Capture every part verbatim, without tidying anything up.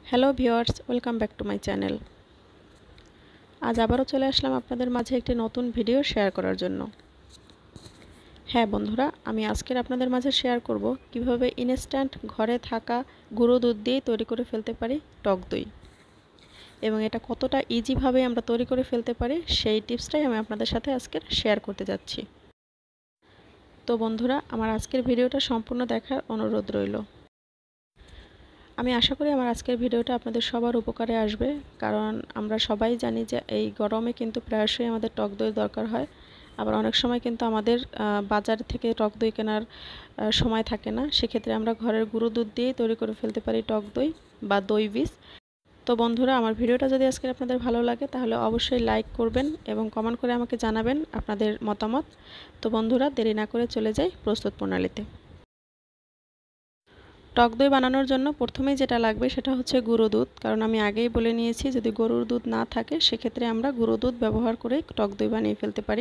Hello viewers, welcome back to my channel. আজ আবারও চলে আসলাম আপনাদের মাঝে একটি নতুন ভিডিও শেয়ার করার জন্য। হ্যাঁ বন্ধুরা, আমি আজকের আপনাদের মাঝে শেয়ার করব কিভাবে ইনস্ট্যান্ট ঘরে থাকা গুঁড়ো দুধ দিয়ে তৈরি করে ফেলতে পারি টক দই, এবং এটা কতটা ইজিভাবে আমরা তৈরি করে ফেলতে পারি সেই টিপসটাই আমি আপনাদের সাথে আজকের শেয়ার করতে যাচ্ছি। তো বন্ধুরা, আমার আজকের ভিডিওটা সম্পূর্ণ দেখার অনুরোধ রইল। আমি আশা করি আমার আজকের ভিডিওটা আপনাদের সবার উপকারে আসবে, কারণ আমরা সবাই জানি যে এই গরমে কিন্তু প্রায়শই আমাদের টক দই দরকার হয়। আবার অনেক সময় কিন্তু আমাদের বাজার থেকে টক দই কেনার সময় থাকে না, সেক্ষেত্রে আমরা ঘরের গুঁড়ো দুধ দিয়েই তৈরি করে ফেলতে পারি টক দই বা দই বীজ। তো বন্ধুরা, আমার ভিডিওটা যদি আজকে আপনাদের ভালো লাগে তাহলে অবশ্যই লাইক করবেন এবং কমেন্ট করে আমাকে জানাবেন আপনাদের মতামত। তো বন্ধুরা, দেরি না করে চলে যাই প্রস্তুত প্রণালীতে। টক দই বানানোর জন্য প্রথমেই যেটা লাগবে সেটা হচ্ছে গুঁড়ো দুধ, কারণ আমি আগেই বলে নিয়েছি যদি গরুর দুধ না থাকে সেক্ষেত্রে আমরা গুঁড়ো দুধ ব্যবহার করে টক দই বানিয়ে ফেলতে পারি।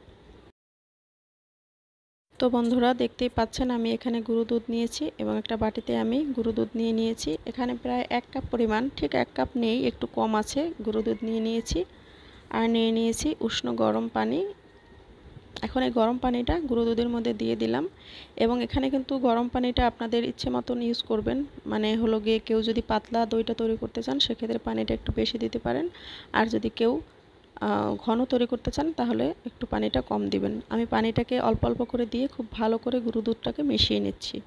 তো বন্ধুরা, দেখতেই পাচ্ছেন আমি এখানে গুঁড়ো দুধ নিয়েছি এবং একটা বাটিতে আমি গুঁড়ো দুধ নিয়ে নিয়েছি। এখানে প্রায় এক কাপ পরিমাণ, ঠিক এক কাপ নেই, একটু কম আছে, গুঁড়ো দুধ নিয়ে নিয়েছি। আর নিয়ে নিয়েছি উষ্ণ গরম পানি। এখন এই গরম পানিটা গুঁড়ো দুধের মধ্যে দিয়ে দিলাম, এবং এখানে কিন্তু গরম পানিটা আপনাদের ইচ্ছে মতন ইউজ করবেন। মানে হলো গিয়ে কেউ যদি পাতলা দইটা তৈরি করতে চান সেক্ষেত্রে পানিটা একটু বেশি দিতে পারেন, আর যদি কেউ ঘন তৈরি করতে চান তাহলে একটু পানিটা কম দিবেন। আমি পানিটাকে অল্প অল্প করে দিয়ে খুব ভালো করে গুঁড়ো দুধটাকে মিশিয়ে নিচ্ছি।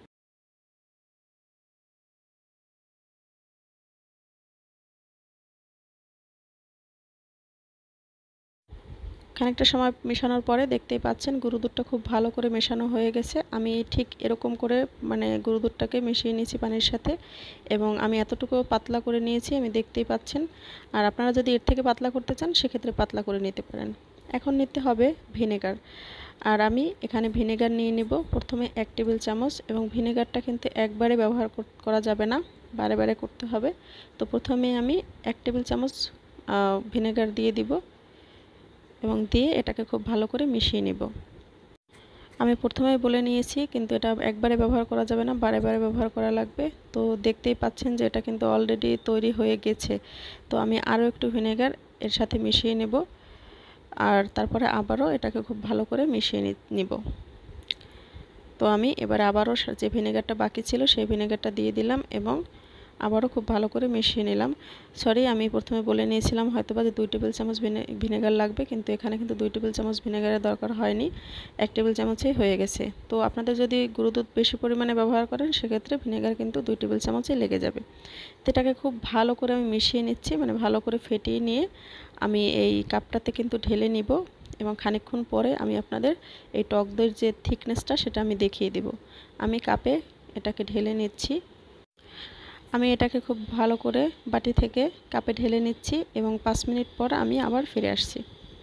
খানিকটা সময় মেশানোর পরে দেখতেই পাচ্ছেন গুঁড়ো দুধটা খুব ভালো করে মেশানো হয়ে গেছে। আমি ঠিক এরকম করে মানে গুঁড়ো দুধটাকে মিশিয়ে নিয়েছি পানির সাথে, এবং আমি এতটুকু পাতলা করে নিয়েছি, আমি দেখতেই পাচ্ছেন। আর আপনারা যদি এর থেকে পাতলা করতে চান সেক্ষেত্রে পাতলা করে নিতে পারেন। এখন নিতে হবে ভিনেগার, আর আমি এখানে ভিনেগার নিয়ে নিব প্রথমে এক টেবিল চামচ, এবং ভিনেগারটা কিন্তু একবারে ব্যবহার করা যাবে না, বারে বারে করতে হবে। তো প্রথমে আমি এক টেবিল চামচ ভিনেগার দিয়ে দিব এবং দিয়ে এটাকে খুব ভালো করে মিশিয়ে নিব। আমি প্রথমেই বলে নিয়েছি কিন্তু এটা একবারে ব্যবহার করা যাবে না, বারে বারে ব্যবহার করা লাগবে। তো দেখতেই পাচ্ছেন যে এটা কিন্তু অলরেডি তৈরি হয়ে গেছে। তো আমি আরও একটু ভিনেগার এর সাথে মিশিয়ে নেব, আর তারপরে আবারও এটাকে খুব ভালো করে মিশিয়ে নিব। তো আমি এবার আবারও যে ভিনেগারটা বাকি ছিল সেই ভিনেগারটা দিয়ে দিলাম এবং আবারও খুব ভালো করে মিশিয়ে নিলাম। সরি, আমি প্রথমে বলে নিয়েছিলাম হয়তো বা যে দুই টেবিল চামচ ভিনেগার লাগবে, কিন্তু এখানে কিন্তু দুই টেবিল চামচ ভিনেগারের দরকার হয়নি, এক টেবিল চামচেই হয়ে গেছে। তো আপনাদের যদি গুঁড়ো দুধ বেশি পরিমাণে ব্যবহার করেন সেক্ষেত্রে ভিনেগার কিন্তু দুই টেবিল চামচই লেগে যাবে। তো এটাকে খুব ভালো করে আমি মিশিয়ে নিচ্ছি, মানে ভালো করে ফেটিয়ে নিয়ে আমি এই কাপটাতে কিন্তু ঢেলে নিব, এবং খানিকক্ষণ পরে আমি আপনাদের এই টক দইয়ের যে থিকনেসটা সেটা আমি দেখিয়ে দিব। আমি কাপে এটাকে ঢেলে নিচ্ছি। আমি এটাকে খুব ভালো করে বাটি থেকে কাপে ঢেলে নিচ্ছি এবং পাঁচ মিনিট পর আমি আবার ফিরে আসছি।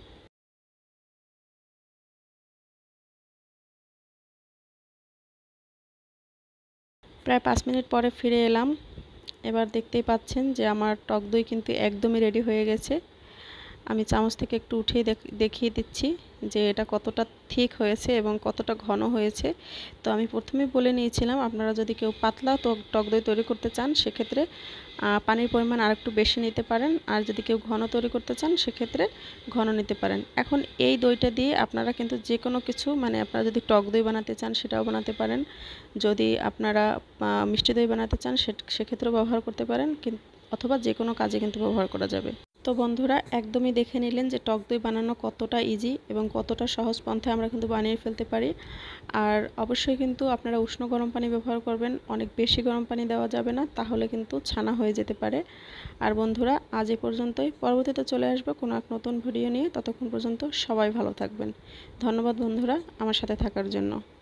প্রায় পাঁচ মিনিট পরে ফিরে এলাম। এবার দেখতেই পাচ্ছেন যে আমার টক দই কিন্তু একদমই রেডি হয়ে গেছে। আমি চামচ থেকে একটু উঠিয়ে দেখিয়ে দিচ্ছি যে এটা কতটা ঠিক হয়েছে এবং কতটা ঘন হয়েছে। তো আমি প্রথমেই বলে নিয়েছিলাম আপনারা যদি কেউ পাতলা টক দই তৈরি করতে চান সেক্ষেত্রে পানির পরিমাণ আর একটু বেশি নিতে পারেন, আর যদি কেউ ঘন তৈরি করতে চান সেক্ষেত্রে ঘন নিতে পারেন। এখন এই দইটা দিয়ে আপনারা কিন্তু যে কোনো কিছু, মানে আপনারা যদি টক দই বানাতে চান সেটাও বানাতে পারেন, যদি আপনারা মিষ্টি দই বানাতে চান সেক্ষেত্রেও ব্যবহার করতে পারেন, অথবা যে কোনো কাজে কিন্তু ব্যবহার করা যাবে। তো বন্ধুরা, একদমই দেখে নিলেন যে টক দই বানানো কতটা ইজি এবং কতটা সহজ পন্থায় আমরা কিন্তু বানিয়ে ফেলতে পারি। আর অবশ্যই কিন্তু আপনারা উষ্ণ গরম পানি ব্যবহার করবেন, অনেক বেশি গরম পানি দেওয়া যাবে না, তাহলে কিন্তু ছানা হয়ে যেতে পারে। আর বন্ধুরা, আজ এই পর্যন্তই। পরবর্তীতে চলে আসবে কোনো এক নতুন ভিডিও নিয়ে। ততক্ষণ পর্যন্ত সবাই ভালো থাকবেন। ধন্যবাদ বন্ধুরা আমার সাথে থাকার জন্য।